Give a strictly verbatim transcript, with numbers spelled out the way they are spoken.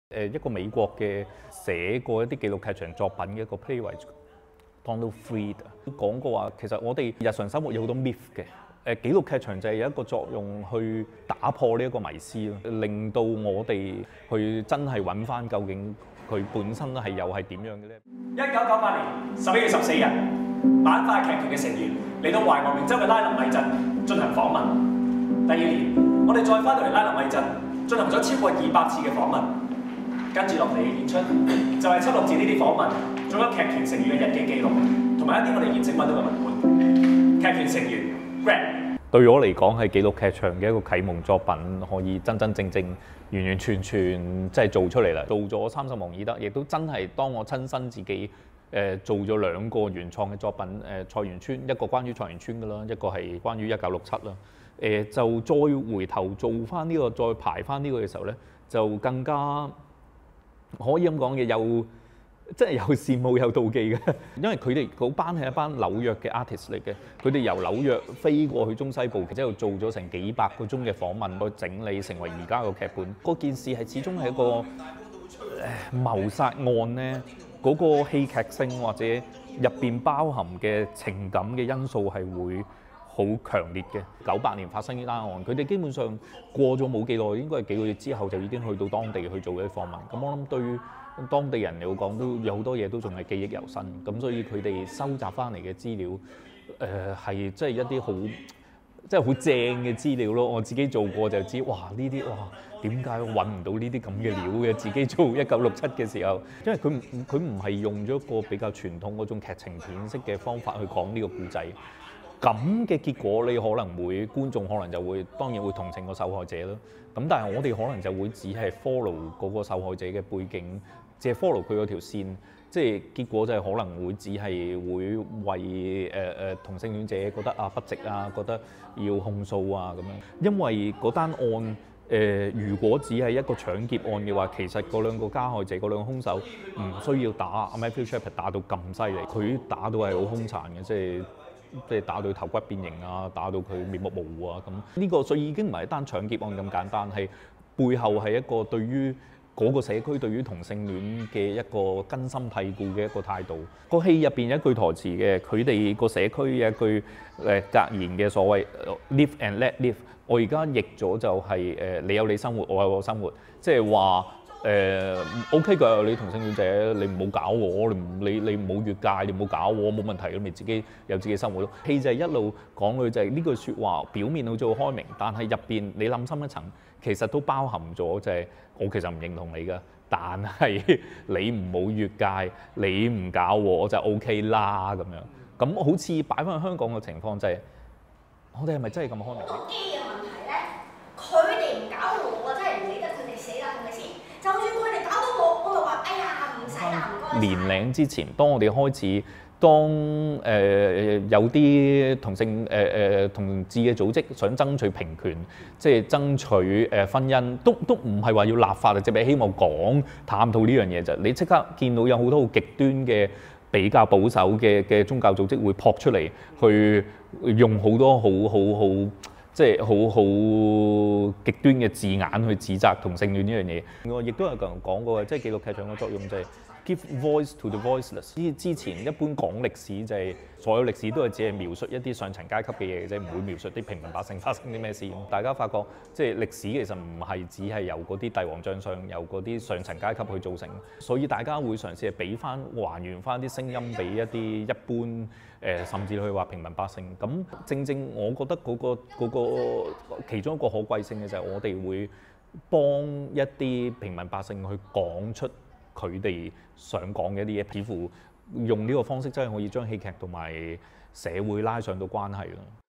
誒一個美國嘅寫過一啲紀錄劇場作品嘅一個 playwright Donald Fried 都講過話，其實我哋日常生活有好多 myth 嘅。誒紀錄劇場就係有一個作用去打破呢一個迷思咯，令到我哋去真係揾翻究竟佢本身係又係點樣嘅咧？ 一九九八年十一月十四日，版塊劇團嘅成員嚟到懷俄明州嘅拉林米鎮進行訪問。第二年，我哋再翻到嚟拉林米鎮進行咗超過二百次嘅訪問。跟住落嚟嘅演出就係輯錄自呢啲訪問，仲有劇團成員嘅日記記錄，同埋一啲我哋現正揾到嘅文本。劇團成員 Greg 對我嚟講係紀錄劇場嘅一個啟蒙作品，可以真真正正、完完全全即係做出嚟啦。做咗三十忘爾德，亦都真係當我親身自己誒、呃、做咗兩個原創嘅作品，誒、呃、菜園村一個關於菜園村嘅啦，一個係關於一九六七啦。誒、呃、就再回頭做翻呢、這個，再排翻呢個嘅時候咧，就更加可以咁講嘅，有即係有羨慕有妒忌嘅，因為佢哋嗰班係一班紐約嘅 artist 嚟嘅，佢哋由紐約飛過去中西部，之後做咗成幾百個鐘嘅訪問，去整理成為而家個劇本。嗰件事係始終係一個誒謀殺案咧，嗰個戲劇性或者入邊包含嘅情感嘅因素係會好強烈嘅。九八年發生呢單案，佢哋基本上過咗冇幾耐，應該係幾個月之後就已經去到當地去做一啲訪問。咁我諗對於當地人嚟講都有好多嘢都仲係記憶猶新。咁所以佢哋收集翻嚟嘅資料，誒係即係一啲好即係好正嘅資料咯。我自己做過就知，哇呢啲哇點解揾唔到呢啲咁嘅料嘅？自己做一九六七嘅時候，因為佢唔佢唔係用咗一個比較傳統嗰種劇情片式嘅方法去講呢個故仔。咁嘅結果，你可能會觀眾可能就會當然會同情個受害者咯。咁但係我哋可能就會只係 follow 嗰個受害者嘅背景，只係 follow 佢嗰條線，即係結果就係可能會只係會為誒誒、呃、同性戀者覺得啊不值啊，覺得要控訴啊咁樣。因為嗰單案誒、呃，如果只係一個搶劫案嘅話，其實嗰兩個加害者、嗰兩個兇手唔需要打 Matthew Shepard 打到咁犀利，佢打到係好兇殘嘅，即係。即係打到頭骨變形啊，打到佢面目模糊啊咁。呢個所以已經唔係一單搶劫案咁簡單，係背後係一個對於嗰個社區對於同性戀嘅一個根深蒂固嘅一個態度。個戲入邊有一句台詞嘅，佢哋個社區有一句誒格言嘅所謂 live and let live。我而家譯咗就係誒你有你生活，我有我生活，即係話。誒、呃、OK 㗎，你同性戀者，你唔好搞我，你唔你你唔好越界，你唔好搞我，冇問題，咁咪自己有自己生活咯。戲就係一路講佢就係呢句説話，表面好似好開明，但係入邊你諗深一層，其實都包含咗就係、是、我其實唔認同你㗎，但係你唔好越界，你唔搞我就 OK 啦咁樣。咁好似擺翻去香港嘅情況就係、是，我哋係咪真係咁開明？ 機嘅問題咧，佢哋唔搞我，我真係唔理得佢哋死啦，係咪先？就算佢哋搞到我，我就話：哎呀，唔使啦，唔該。 年零之前，當我哋開始，當誒、呃、有啲同性誒誒、呃、同志嘅組織想爭取平權，即係爭取誒婚姻，都都唔係話要立法啊，只係希望講探討呢樣嘢啫。你即刻見到有好多好極端嘅比較保守嘅嘅宗教組織會撲出嚟，去用好多好好好。即係好好極端嘅字眼去指責同性戀呢樣嘢。我亦都有個人講過嘅，即係紀錄劇場嘅作用就係 give voice to the voiceless。之前一般講歷史就係所有歷史都係只係描述一啲上層階級嘅嘢嘅啫，唔會描述啲平民百姓發生啲咩事。大家發覺即係歷史其實唔係只係由嗰啲帝王將相，由嗰啲上層階級去造成，所以大家會嘗試係俾翻還原翻啲聲音俾一啲一般。誒甚至去話平民百姓，咁正正我覺得嗰個嗰個其中一個可貴性嘅就係我哋會幫一啲平民百姓去講出佢哋想講嘅一啲嘢，似乎用呢個方式真係可以將戲劇同埋社會拉上到關係咯。